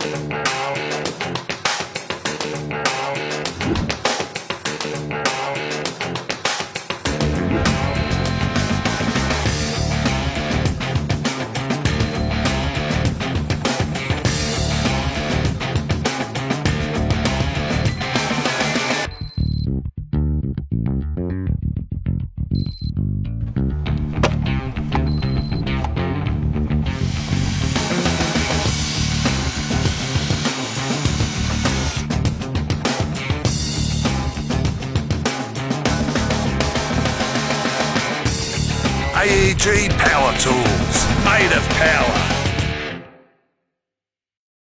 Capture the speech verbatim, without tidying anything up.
A E G Power Tools, made of power.